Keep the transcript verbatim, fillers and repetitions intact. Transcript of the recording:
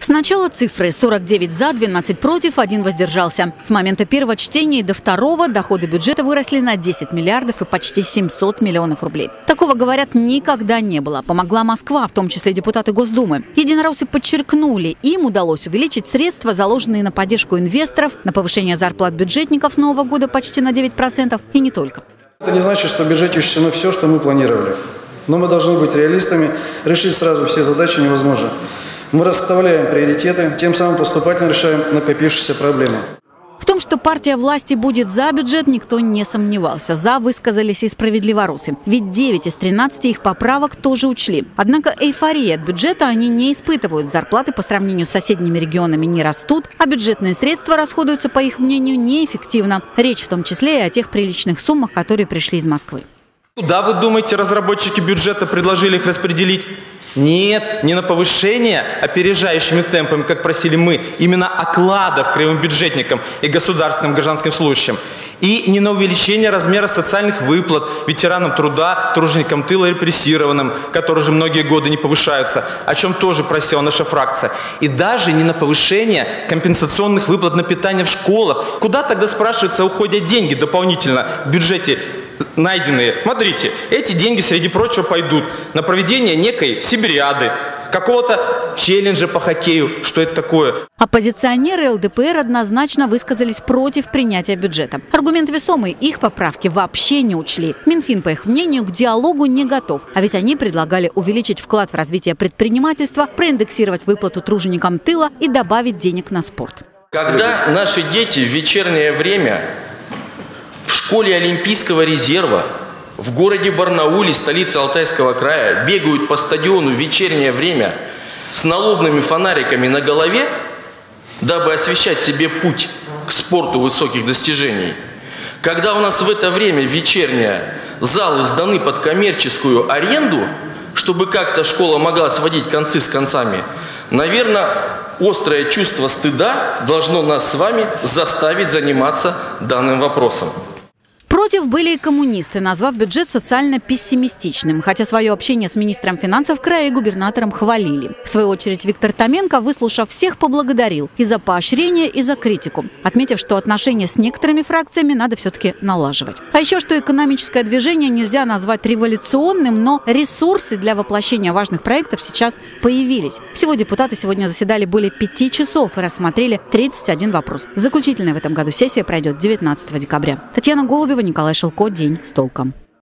Сначала цифры: сорок девять за, двенадцать против, один воздержался. С момента первого чтения и до второго доходы бюджета выросли на десять миллиардов и почти семьсот миллионов рублей. Такого, говорят, никогда не было. Помогла Москва, в том числе депутаты Госдумы. Единороссы подчеркнули, им удалось увеличить средства, заложенные на поддержку инвесторов, на повышение зарплат бюджетников с нового года почти на девять процентов и не только. Это не значит, что в бюджете учтено все, что мы планировали. Но мы должны быть реалистами, решить сразу все задачи невозможно. Мы расставляем приоритеты, тем самым поступательно решаем накопившиеся проблемы. В том, что партия власти будет за бюджет, никто не сомневался. За высказались и справедливорусы. Ведь девять из тринадцати их поправок тоже учли. Однако эйфории от бюджета они не испытывают. Зарплаты по сравнению с соседними регионами не растут, а бюджетные средства расходуются, по их мнению, неэффективно. Речь в том числе и о тех приличных суммах, которые пришли из Москвы. Куда, вы думаете, разработчики бюджета предложили их распределить? Нет, не на повышение опережающими темпами, как просили мы, именно окладов краевым бюджетникам и государственным гражданским служащим. И не на увеличение размера социальных выплат ветеранам труда, труженикам тыла и репрессированным, которые уже многие годы не повышаются, о чем тоже просила наша фракция. И даже не на повышение компенсационных выплат на питание в школах. Куда тогда, спрашивается, уходят деньги дополнительно в бюджете найденные? Смотрите, эти деньги, среди прочего, пойдут на проведение некой сибириады, какого-то челленджа по хоккею. Что это такое? Оппозиционеры эл дэ пэ эр однозначно высказались против принятия бюджета. Аргумент весомый: их поправки вообще не учли. Минфин, по их мнению, к диалогу не готов. А ведь они предлагали увеличить вклад в развитие предпринимательства, проиндексировать выплату труженикам тыла и добавить денег на спорт. Когда наши дети в вечернее время в школе Олимпийского резерва в городе Барнауле, столице Алтайского края, бегают по стадиону в вечернее время с налобными фонариками на голове, дабы освещать себе путь к спорту высоких достижений. Когда у нас в это время вечернее залы сданы под коммерческую аренду, чтобы как-то школа могла сводить концы с концами, наверное, острое чувство стыда должно нас с вами заставить заниматься данным вопросом. Против были и коммунисты, назвав бюджет социально пессимистичным. Хотя свое общение с министром финансов края и губернатором хвалили. В свою очередь Виктор Томенко, выслушав всех, поблагодарил и за поощрение, и за критику, отметив, что отношения с некоторыми фракциями надо все-таки налаживать. А еще, что экономическое движение нельзя назвать революционным, но ресурсы для воплощения важных проектов сейчас появились. Всего депутаты сегодня заседали более пяти часов и рассмотрели тридцать один вопрос. Заключительная в этом году сессия пройдет девятнадцатого декабря. Татьяна Голубева, Николай Шелко. День с толком.